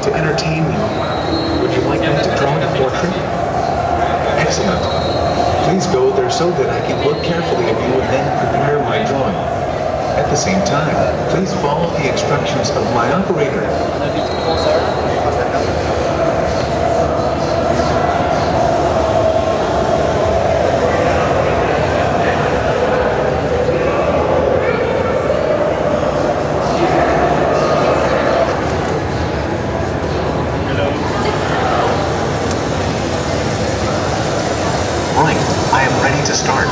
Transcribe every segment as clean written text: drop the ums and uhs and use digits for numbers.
to entertain you. Would you like me to draw a portrait? Excellent. Please go there so that I can look carefully at you and then prepare my drawing. At the same time, please follow the instructions of my operator. Right, I am ready to start.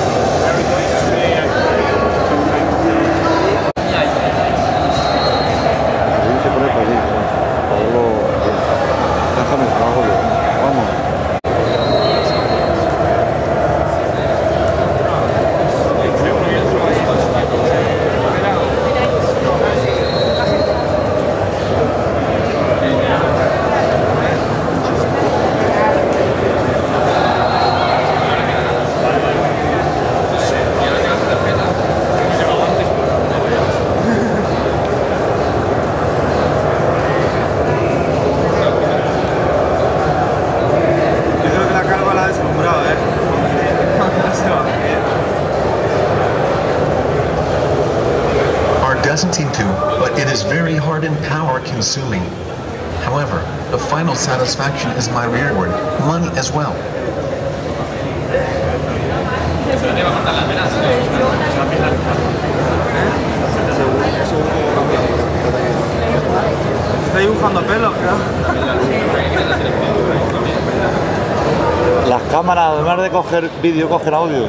Doesn't seem to, but it is very hard and power-consuming. However, the final satisfaction is my reward, money as well. ¿Está dibujando pelo, creo? Las cámaras, además de coger vídeo, cogen audio.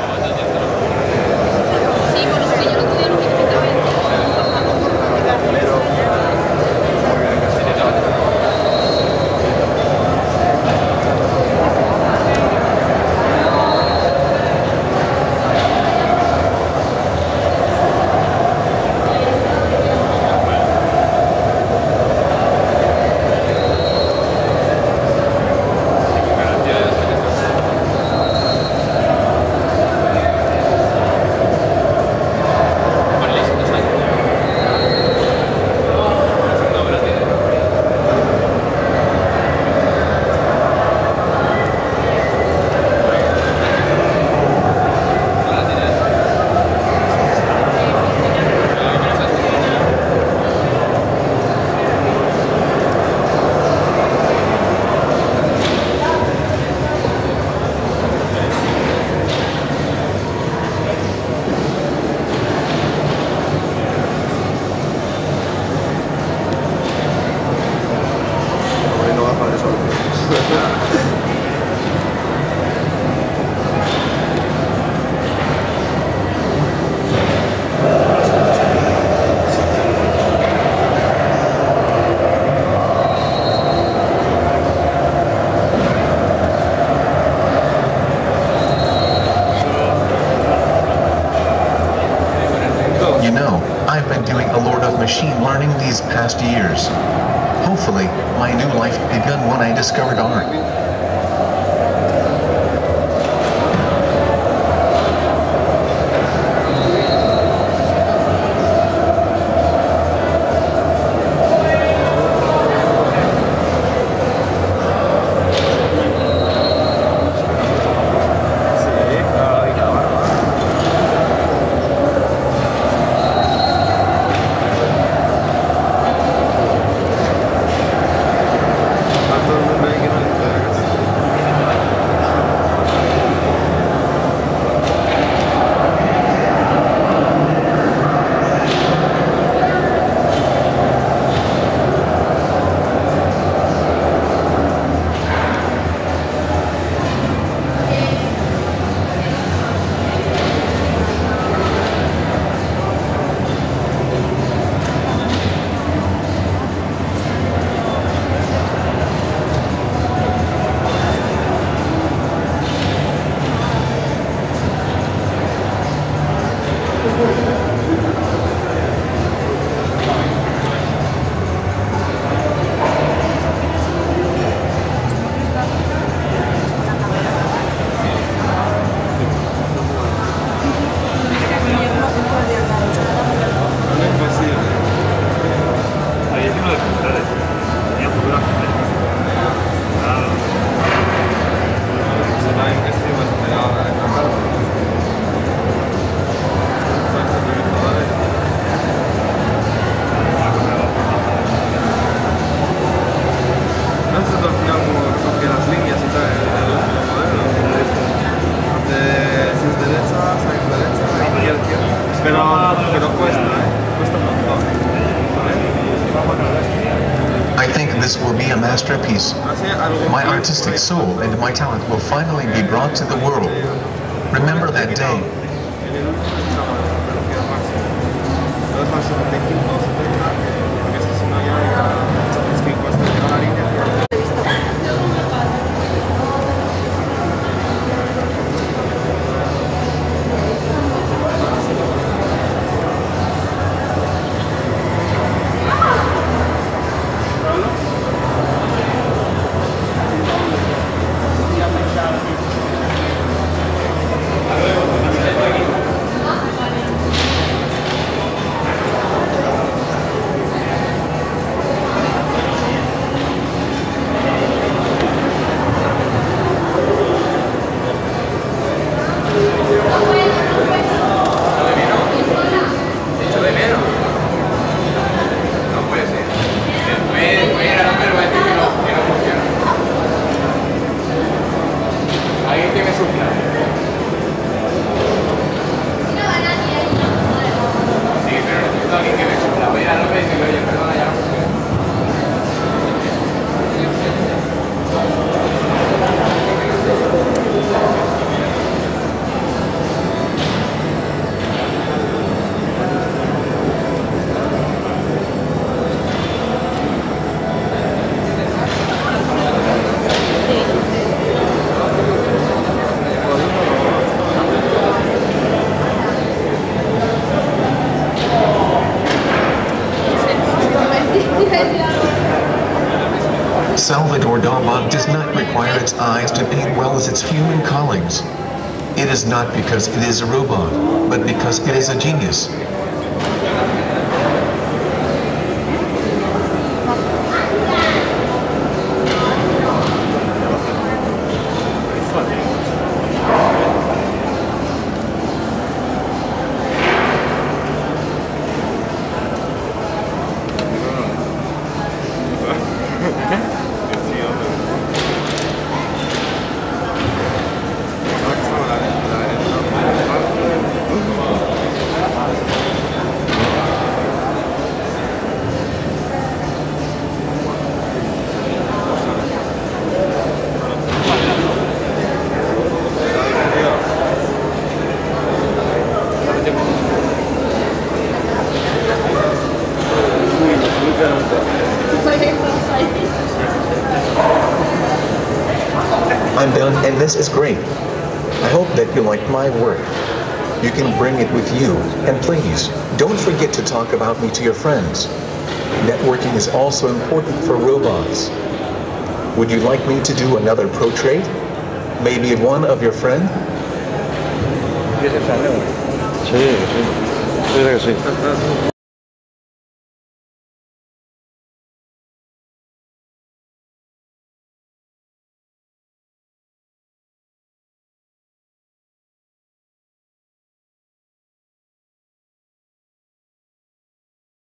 You know, I've been doing a lot of machine learning these past years. Hopefully, my new life began when I discovered art. This will be a masterpiece. My artistic soul and my talent will finally be brought to the world. Remember that day. Salvador Dalí does not require its eyes to paint well as its human colleagues. It is not because it is a robot, but because it is a genius. I'm done, and this is great. I hope that you like my work. You can bring it with you, and please, don't forget to talk about me to your friends. Networking is also important for robots. Would you like me to do another portrait? Maybe one of your friends? Sí, sí. Sí, que sí.